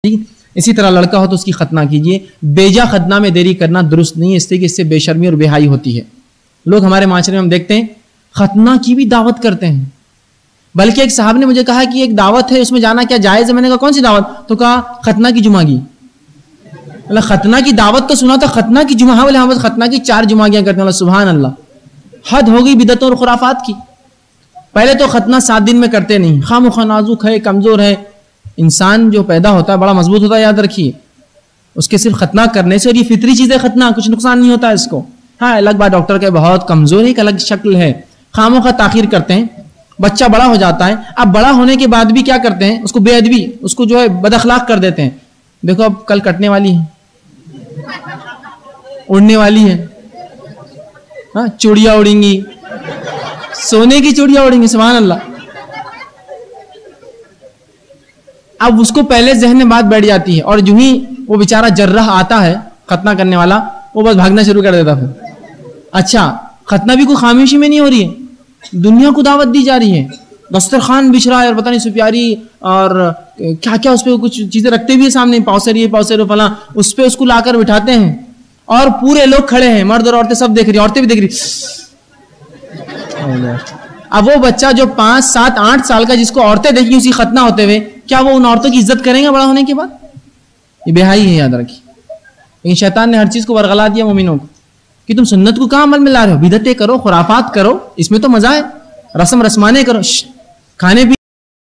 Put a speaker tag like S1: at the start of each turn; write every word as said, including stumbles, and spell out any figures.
S1: ٹھیک، اسی طرح لڑکا ہو تو اس کی ختنہ کیجئے. بیجا ختنہ میں دیری کرنا درست نہیں ہے، اس لیے کہ اس سے بے شرمی اور بے حیائی ہوتی ہے. لوگ ہمارے معاشرے میں ہم دیکھتے ہیں ختنہ کی بھی دعوت کرتے ہیں. بلکہ ایک صاحب نے مجھے کہا کہ ایک دعوت ہے، اس میں جانا کیا جائز ہے؟ میں نے کہا کون سی دعوت؟ تو کہا ختنہ کی جمعگی. اللہ، ختنہ کی دعوت تو سنا تھا، ختنہ کی جمعہ والے ہم ختنہ کی چار جمعگیاں کرتے ہیں. اللہ سبحان اللہ، حد ہو گئی بدعتوں اور خرافات کی. پہلے تو ختنہ سات دن میں کرتے نہیں، خام و خواہ نازک ہے، کمزور ہے. انسان جو پیدا ہوتا ہے بڑا مضبوط ہوتا ہے، یاد رکھیے. اس کے صرف ختنہ کرنے سے، اور یہ فطری چیز ہے ختنہ، کچھ نقصان نہیں ہوتا ہے اس کو. ہاں الگ بات ڈاکٹر کے بہت کمزور ہے، ایک الگ شکل ہے. خام و خواہ تاخیر کرتے ہیں، بچہ بڑا ہو جاتا ہے. اب بڑا ہونے کے بعد بھی کیا کرتے ہیں؟ اس کو بے ادبی، اس کو جو ہے بد اخلاق کر دیتے ہیں. دیکھو اب کل کٹنے والی ہے، اڑنے والی ہے، ہاں چوڑیاں اڑیں گی، سونے کی چوڑیاں اڑیں گی. سبحان اللہ. اب اس کو پہلے ذہن میں بات بیٹھ جاتی ہے، اور جو ہی وہ بیچارہ جرح آتا ہے ختنہ کرنے والا، وہ بس بھاگنا شروع کر دیتا. پھر اچھا ختنہ بھی کوئی خاموشی میں نہیں ہو رہی ہے، دنیا کو دعوت دی جا رہی ہے. دسترخوان بچھ رہا ہے اور پتہ نہیں سپیاری اور کیا کیا اس پہ کچھ چیزیں رکھتے بھی ہیں سامنے، پاؤسری پاؤسری فلاں، اس پہ اس کو لا کر بٹھاتے ہیں، اور پورے لوگ کھڑے ہیں، مرد اور عورتیں سب دیکھ رہی ہیں، عورتیں بھی دیکھ رہی. اب وہ بچہ جو پانچ سات آٹھ سال کا، جس کو عورتیں دیکھی اسی ختنہ ہوتے ہوئے، کیا وہ ان عورتوں کی عزت کریں گے بڑا ہونے کے بعد؟ یہ بے حیائی ہے، یاد رکھیے. لیکن شیطان نے ہر چیز کو ورغلا دیا مومنوں کو کہ تم سنت کو کہاں عمل میں لا رہے ہو؟ بدعتیں کرو، خرافات کرو، اس میں تو مزہ ہے. رسم رسمانے کرو، کھانے پینے